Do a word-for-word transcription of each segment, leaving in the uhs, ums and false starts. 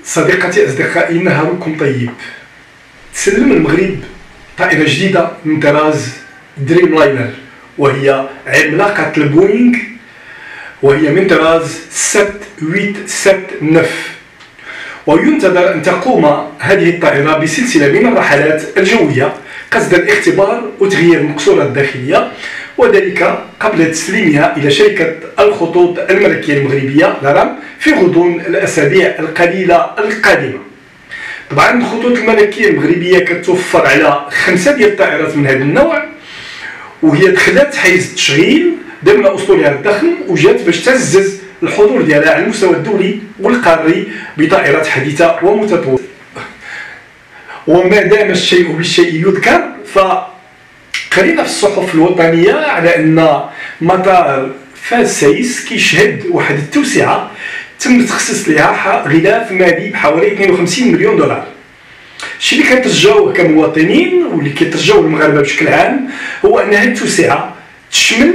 صديقتي أصدقائي، نهاركم طيب. تسلم المغرب طائرة جديدة من طراز دريم لاينر، وهي عملاقة البوينغ، وهي من طراز سبعة ثمانية سبعة تسعة، وينتظر أن تقوم هذه الطائرة بسلسلة من الرحلات الجوية قصد اختبار وتغيير المقصورات الداخلية، وذلك قبل تسليمها إلى شركة الخطوط الملكية المغربية لارام في غضون الأسابيع القليلة القادمة. طبعا الخطوط الملكية المغربية كتوفر على خمسة ديال الطائرات من هذا النوع، وهي دخلت حيز التشغيل ضمن أسطولها الضخم، وجات باش تعزز الحضور ديالها على المستوى الدولي والقاري بطائرات حديثة ومتطورة. وما دام الشيء بالشيء يذكر، فقرينا في الصحف الوطنية على أن مطار فاس سايس كيشهد واحد التوسعة تم تخصيص لها غلاف مالي بحوالي اثنين وخمسين مليون دولار. الشيء اللي كنترجاوه كمواطنين واللي كيترجاوه المغاربه بشكل عام هو ان هذه التوسعه تشمل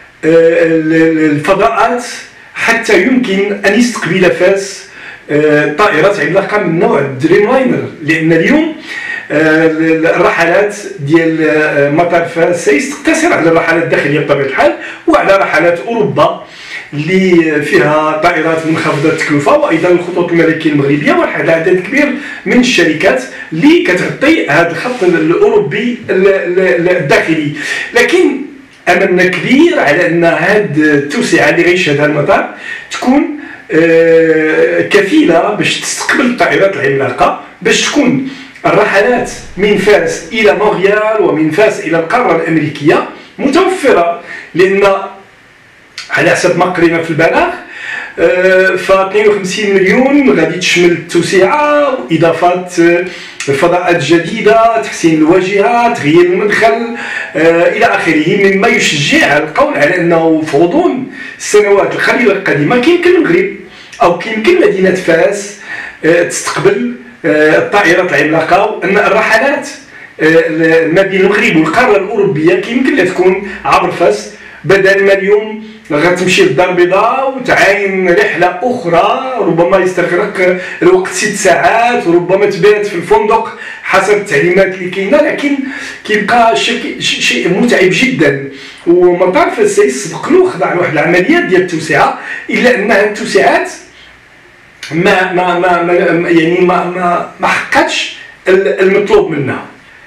الفضاءات حتى يمكن ان يستقبل فاس طائرات عملاقه من نوع دريم لاينر، لان اليوم الرحلات ديال مطار فاس سايس تقتصر على الرحلات الداخليه بطبيعه الحال وعلى رحلات اوروبا اللي فيها طائرات منخفضه التكلفه، وايضا الخطوط الملكيه المغربيه وواحد العدد كبير من الشركات اللي كتغطي هذا الخط الاوروبي الداخلي. لكن املنا كبير على ان هذه التوسعه اللي غيشهدها المطار تكون كفيله باش تستقبل الطائرات العملاقه، باش تكون الرحلات من فاس الى مونريال ومن فاس الى القاره الامريكيه متوفره، لان على حسب ما قرينا في البلاغ ف اثنين وخمسين مليون غادي تشمل التوسعه واضافات فضاءات جديده، تحسين الواجهه، تغيير المدخل الى اخره، مما يشجع القول على انه في غضون السنوات القليله القادمه كيمكن المغرب او كيمكن مدينه فاس تستقبل الطائرات العملاقه، وان الرحلات ما بين المغرب والقاره الاوروبيه كيمكن لها تكون عبر فاس، بدل ما اليوم غتمشي للدار البيضاء وتعاين رحله اخرى ربما يستغرق الوقت ست ساعات وربما تبات في الفندق حسب التعليمات اللي كاينه، لكن كيبقى شيء شيء متعب جدا. ومطار فاس سايس سبق له خضع لواحد العمليات ديال التوسعه، الا ان هذه التوسعات ما ما ما يعني ما ما, ما حققتش المطلوب منها،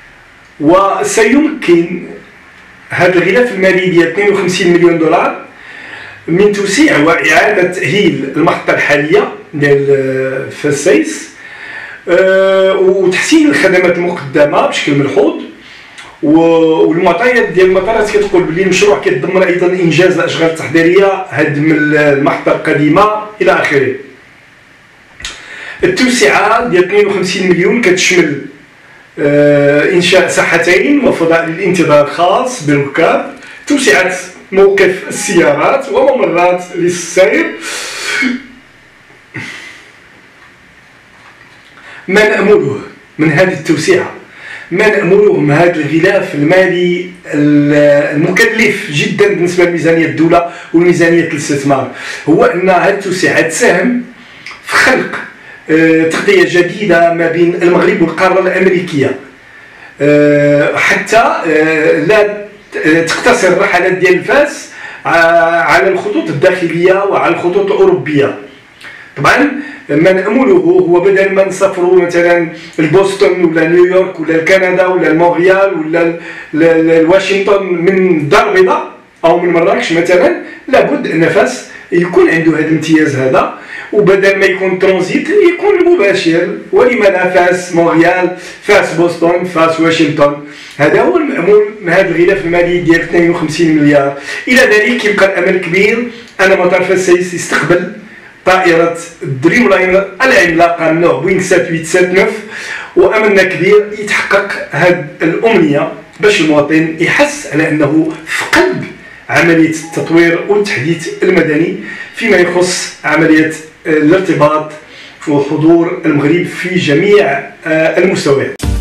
وسيمكن هذا الغلاف المالي ديال اثنين وخمسين مليون دولار من توسيع واعاده تاهيل المحطه الحاليه ديال فاس سايس أه وتحسين الخدمات المقدمه بشكل ملحوظ. والمعطيات ديال المطارات كتقول بلي المشروع كيتضمن ايضا انجاز الاشغال التحضيريه، هدم المحطه القديمه الى اخره. التوسعه ديال اثنين وخمسين مليون كتشمل إنشاء ساحتين وفضاء للانتظار خاص بالركاب، توسعة موقف السيارات وممرات للسير. ما نأمله من هذه التوسعة، ما نأمله من هذا الغلاف المالي المكلف جدا بالنسبة لميزانية الدولة وميزانية الاستثمار، هو أن هذه التوسعة تساهم في خلق تغطية جديدة ما بين المغرب والقارة الأمريكية، حتى لا تقتصر الرحلات ديال فاس على الخطوط الداخلية وعلى الخطوط الأوروبية. طبعا ما نأمله هو بدل ما نسافروا مثلا لبوسطن ولا نيويورك ولا لكندا ولا لمونريال ولا لواشنطن من الدار البيضاء أو من مراكش مثلا، لابد أن فاس يكون عنده هذا الامتياز هذا، وبدل ما يكون ترانزيت يكون مباشر. ولما لا فاس مونريال، فاس بوسطن، فاس واشنطن. هذا هو المأمول من هذا الغلاف المالي ديال اثنين وخمسين مليار. الى ذلك يبقى الامل كبير ان مطار فاس سايس يستقبل طائره دريم لاينر العملاقه من نوع بوينغ سبعة ثمانية تسعة، واملنا كبير يتحقق هذه الامنيه باش المواطن يحس على انه في قلب عمليه التطوير والتحديث المدني فيما يخص عمليه الارتباط وحضور المغرب في جميع المستويات.